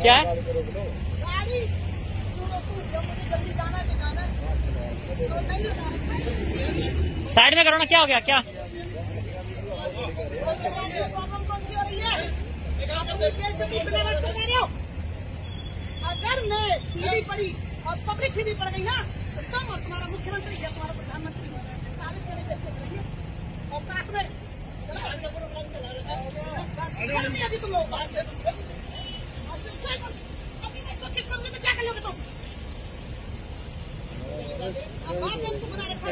क्या है? साइड में करो ना, क्या हो गया? क्या अगर मैं सीधी पड़ी और पब्लिक सीधी पड़ गई ना तो तुम और तुम्हारा मुख्यमंत्री या तुम्हारा प्रधानमंत्री सारे चले देखते रहिए और पास में यदि तुम लोग बात अभी मैं तो किस करूंगी तो क्या कर लोगे तुम? बात तुम बना रखा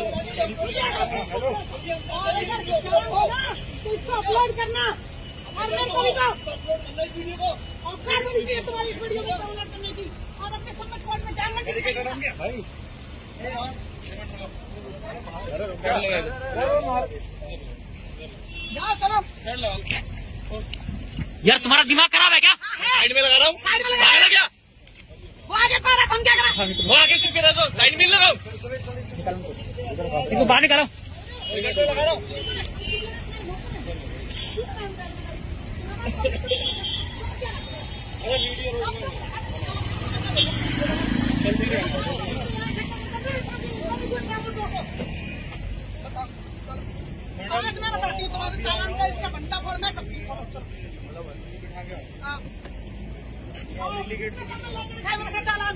और अगर होगा तो इसको अपलोड करना और मेरे को भी दो और कार्रवाई चाहिए तुम्हारी इस वीडियो में डाउनलोड करने की और अपने सबमिट कोर्ट में जान जाओ चलो। यार तुम्हारा दिमाग खराब है क्या? साइड में लगा रहा हूँ। साइड में लगा क्या? वो आगे कह रहा हम क्या करें? वो आगे क्यों कह रहा? साइड में लगाओ। इनको बाहर निकालो। लगा रहा हूँ। आज मैं बताती हूँ तुम्हारे चालान का इसका घंटा फोड़ना है कभी चालान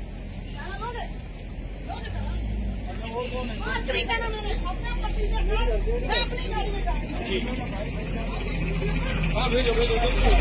अपनी गाड़ी में भेजो भेजो।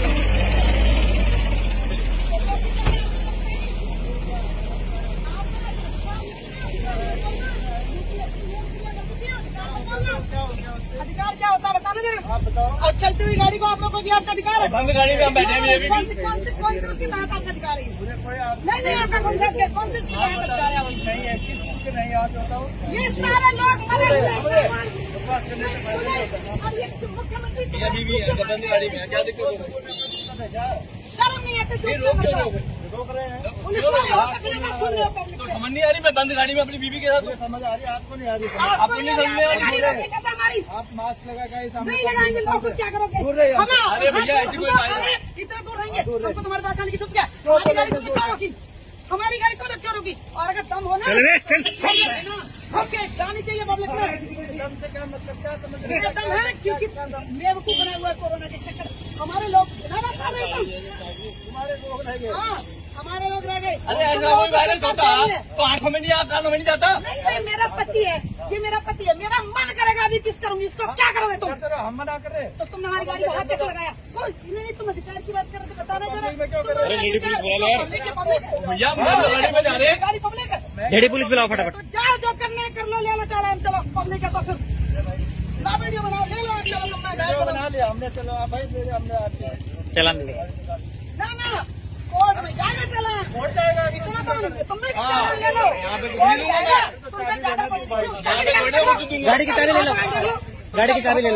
अधिकार क्या होता है बताना जरा। आप बताओ। और चलती हुई गाड़ी को आप लोगों को भी आपका अधिकार है। बंद गाड़ी में हम बैठे हैं। कौन सी उसकी बात आपका अधिकार है? नहीं आपका कौन सी अधिकार है? नहीं है किसके नहीं आप बताओ। ये सारे लोग मरे हुए हैं। बकवास करने से फायदा नहीं होता। अब ये मुख्यमंत्री बीवी है बंद गाड़ी में क्या दिक्कत है? शर्म नहीं आती? रोक रहे हैं। पुलिस वाले हो सकते हैं, सुन रहे हो पब्लिक से। समझ नहीं आ रही मैं बंद गाड़ी में अपनी बीवी के साथ समझ आ रही है। आपको नहीं आ रही? आपको नहीं समझ में आ रही है हमारी? आप मास्क लगा के नहीं लगाएंगे लोग क्या करोगे? अरे भैया ऐसी कोई बात नहीं। इतना दूर रहेंगे हमको तुम्हारे पास आने की तुम क्या? हमारी गाड़ी तुमने क्यों रोकी? हमारी गाड़ी तुमने क्यों रोकी? और अगर दम हो ना ओके जानी चाहिए पब्लिक में। दम से क्या मतलब? क्या समझ रहे मेरा दम है क्योंकि बेवकूफ बना हुआ है कोरोना के चक्कर। हमारे लोग तुम्हारे लोग रह गए। हाँ हमारे लोग रह गए। अरे ऐसा कोई वायरस होता तो आंखों में नहीं आता, कानों में नहीं जाता। नहीं मेरा पति है, ये मेरा पति है। मेरा मन करेगा अभी किस करूंगी इसको? क्या करोगे तुम? हम मना कर रहे। तो तुमने हमारी गाड़ी को हाथ कैसे लगाया? नहीं तुम अधिकार की बात कर रहे थे बताना जरा। भैया गाड़ी में जा रहे हैं। गाड़ी पब्लिक है। लेडी पुलिस बुलाओ फटाफट। तो जाओ जो करना है कर लो, ले लो चालान। चलो पब्लिक है तो फिर ना वीडियो बनाओ, ले लो। चलो बना लिया हमने। चलो आप भाई हमने आते हैं। चलान ना कोर्ट में जाएगा चालान। कोर्ट जाएगा इतना तो तुम भी ले लो। कोर्ट जाएगा तुमसे ज्यादा पड़ेगी। गाड़ी की चाबी ले लो। गाड़ी की चाबी ले लो।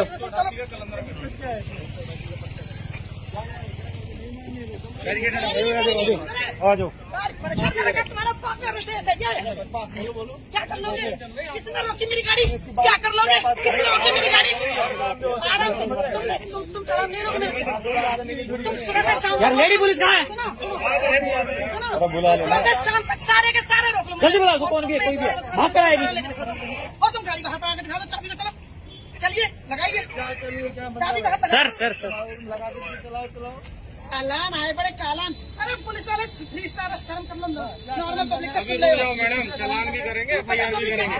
आ जाओ। परेशान करेगा तुम्हारा पाप है देश है ये। क्या कर लोगे? किसने रोकी मेरी गाड़ी? क्या कर लोगे? किसने रोकी मेरी गाड़ी? आराम से तुम चालान नहीं रोकने। तुम सुबह से शाम यार लेडी पुलिस कहाँ है? सुनो सुबह से शाम तक सारे के सारे रोक लो। जल्दी बुलाओ, कौन भी है कोई भी है, भाग कर आएगी। और तुम गाड़ी को हाथ आगे दिखा दो, चाबी को। चलो चलिए लगाइए चाबी को हाथ लगा। सर लगा के चलाओ। चालान आए बड़े चालान। अरे पुलिस वाले फ्री स्टाइल शर्म कर लो। नॉर्मल पब्लिक से सुन ले मैडम चालान भी करेंगे, एफआईआर भी करेंगे।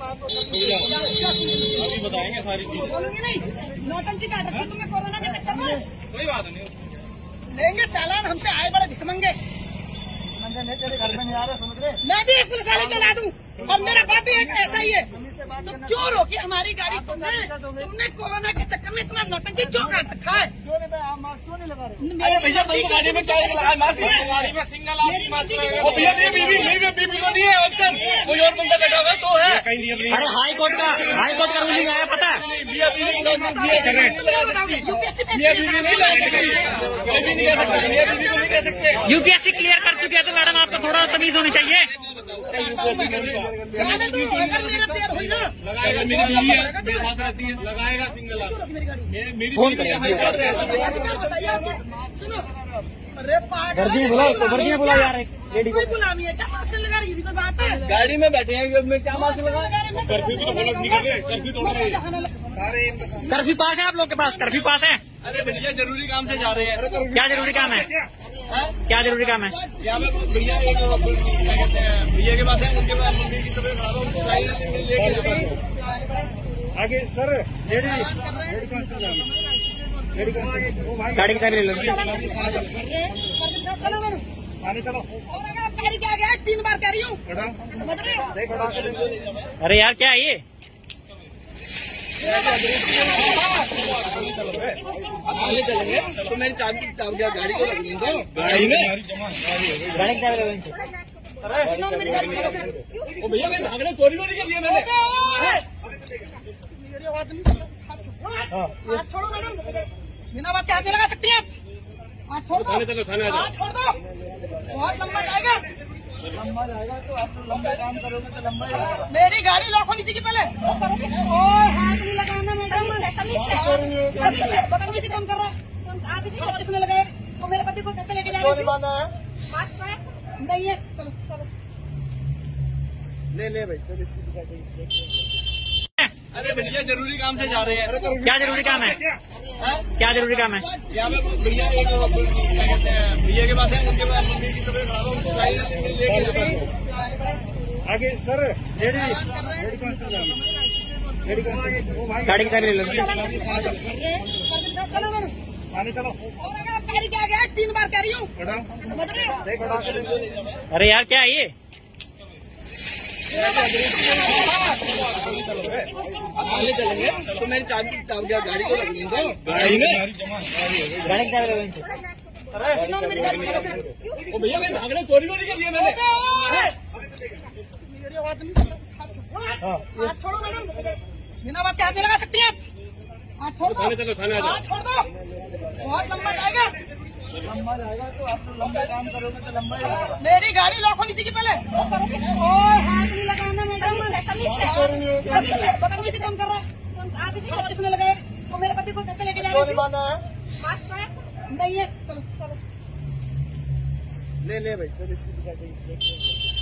अभी बताएंगे सारी चीजें। बोलूंगी नहीं। नौटंकी का रखी तुमने कोरोना के चक्कर में। कोई बात नहीं। लेंगे चालान हमसे आए बड़े भिखमंगे। तेरे घर में नहीं आ रहा समझ रहे। मैं भी एक पुलिस वाले को ला दूं और मेरा बाप भी एक ऐसा ही है। तो क्यों रोकी हमारी गाड़ी तुमने कोरोना के चक्कर में इतना नौटंकी क्यों कर रखा है? मास्क क्यों नहीं लगा रहे? अरे भैया गाड़ी में क्या लगा मास्क? गाड़ी में सिंगल भैया बीबी को नहीं है ऑप्शन। कोई और बंदा बैठा हुआ तो है। अरे हाई कोर्ट का रूलिंग आया पता है? यूपीएससी क्लियर कर चुके हैं तो मैडम आपको थोड़ा तमीज होनी चाहिए। जाने दो, अगर मेरा देर हुई ना लगाएगा। मेरी बीवी है मेरे साथ रहती है। लगाएगा सिंगल। मेरी गाड़ी मेरी फोन बीवी करें। अधिकार बताइए आप। सुनो अरे पागल वर्दी बुला यार एक लेडी को। कोई गुलामी है क्या? मास्क लगा रही है, कोई बात है? गाड़ी में बैठे हैं, मैं क्या मास्क लगा? कर्फ्यू भी तो बोला निकल गए, कर्फ्यू तोड़ा नहीं। कर्फ्यू पास है आप लोग के पास? कर्फ्यू पास है? अरे भैया जरूरी काम से जा रहे हैं। क्या जरूरी काम है? क्या जरूरी काम है? यहाँ पे भैया एक क्या कहते हैं भैया के पास है, उनके पास मम्मी की तबीयत खराब है, उनको लेके जाता हूँ। आगे सर गाड़ी की चाबी ले लो। आने चलो। और अगर आप गाड़ी के आगे आए 3 बार कह रही हूँ, समझ रहे हो? अरे यार क्या है ये? आगे चलेंगे तो मेरी चाबी गाड़ी को रख दो। गाड़ी में गाड़ी की चाबी ले लो इनसे। इन्होंने मेरी गाड़ी में ओ भैया मैं भागने चोरी नहीं कर लिया मैंने। मेरे आवाज नहीं कर रहा। हाथ छोड़ो मैडम, बिना बात के हाथ नहीं लगा सकती हैं। हाथ छोड़ दो, हाथ छोड़ दो, बहुत लंबा जाएगा। तो आप तो लंबे काम करोगे तो लंबा जाएगा। मेरी गाड़ी लॉक होनी चाहिए पहले। ओए हाथ नहीं लगाना मैडम, बदतमीजी कम कर रहा है। आप किसने लगाए? तो मेरे पति को कैसे लेके जाएंगे? नहीं है, चलो चलो। ले भाई चल इसकी। अरे भैया जरूरी काम से जा रहे हैं। क्या जरूरी काम है? क्या जरूरी काम है? यहाँ पे भैया एक क्या कहते हैं भैया के पास है, उनके पास मम्मी की तबीयत खराब है, उनको लेके जाता हूँ। आगे सर गाड़ी की चाबी ले लो। चलो मैडम, आने चलो। और अगर आप गाड़ी के आगे आए 3 बार कह रही हूँ, समझ रहे हो? अरे यार क्या है ये? आगे चलेंगे तो मेरी चाबी गाड़ी को रख दो। गाड़ी में गाड़ी की चाबी ले लो इनसे। इन्होंने मेरी गाड़ी में ओ भैया मैं भागने चोरी नहीं कर लिया मैंने। मेरी आवाज नहीं कर रहा। हाथ छोड़ो मैडम, बिना बात के हाथ नहीं लगा सकती हैं। हाथ छोड़ दो, हाथ छोड़ दो, बहुत लंबा जाएगा। तो आप तो लंबे काम करोगे तो लंबा जाएगा। मेरी गाड़ी लॉक होनी चाहिए पहले। ओए हाथ नहीं लगाना मैडम, बदतमीजी कम कर रहा है। आप किसने लगाए? तो मेरे पति को कैसे लेके जाएंगे? नहीं है, चलो चलो। ले भाई चल इसकी।